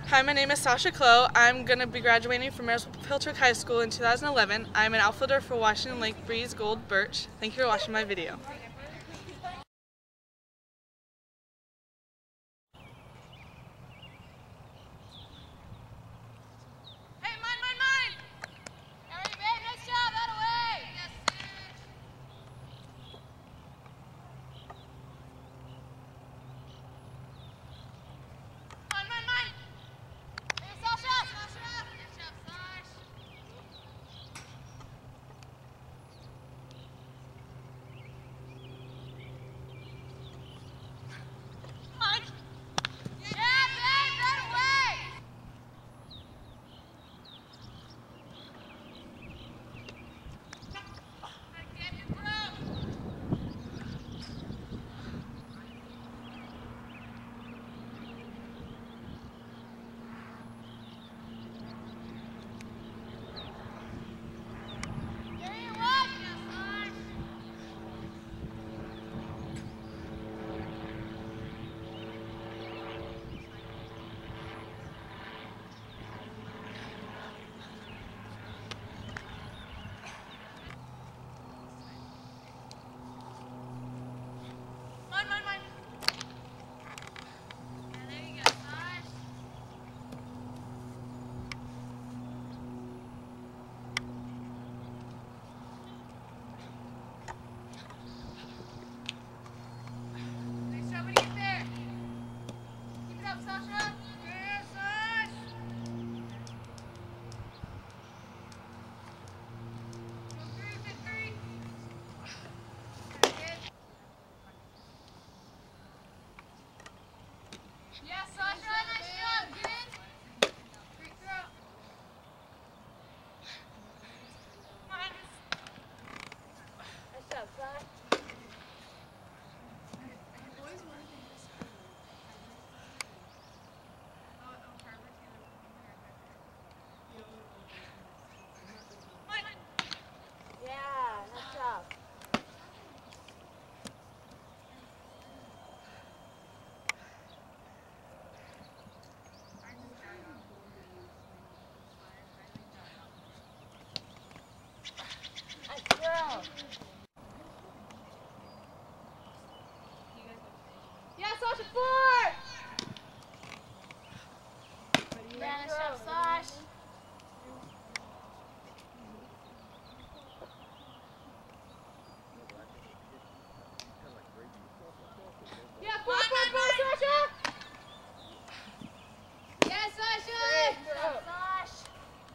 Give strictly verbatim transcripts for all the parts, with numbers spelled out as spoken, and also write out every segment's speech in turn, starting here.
Hi, my name is Sasha Clow. I'm going to be graduating from Marysville-Piltrick High School in two thousand eleven. I'm an outfielder for Washington Lake Breeze Gold Birch. Thank you for watching my video. Yes, Sasha, nice job, kid. Free throw. Nice job, Sasha. Yeah, nice job. Nice girl. Yeah, Sasha, four. Yeah, nice job, Sasha. Yeah, four, four, four, Sasha. Yeah, Sasha. Great, Sasha.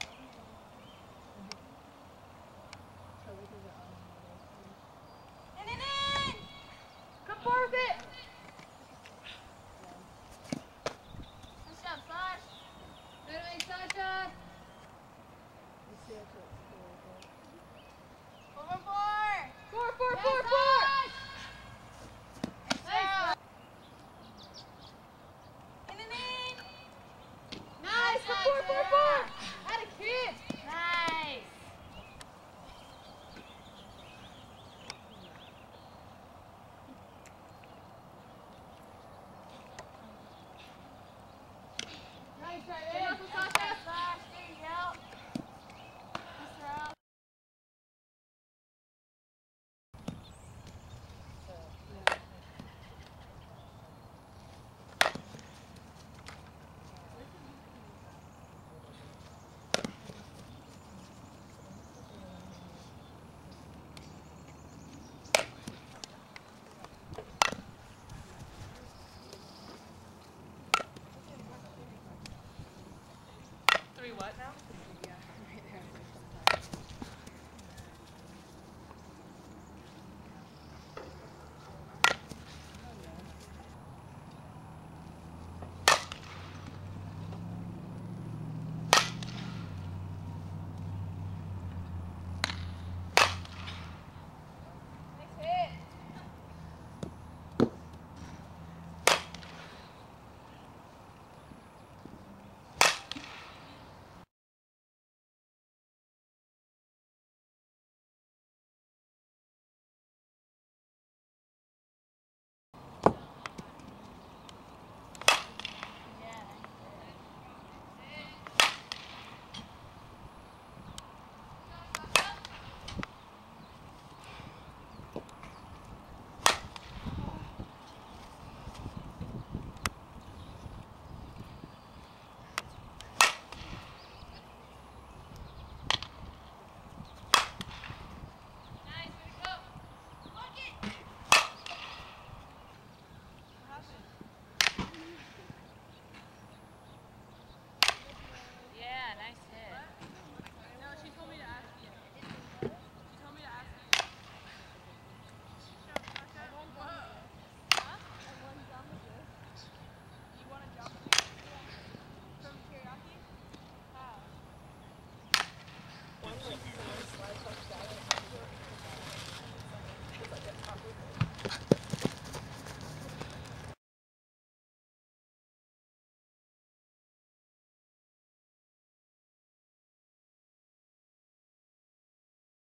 In, in, in. Come forward with it. Nice job, Sasha. Good away, Sasha. Four, four, four. Four, four, yes, four, four. Nice. In, in, in. Nice. Come four, four, four. Atta kid. Nice. Nice, right there. Good Sasha. Sasha, there you go. Nice throw. Three what now?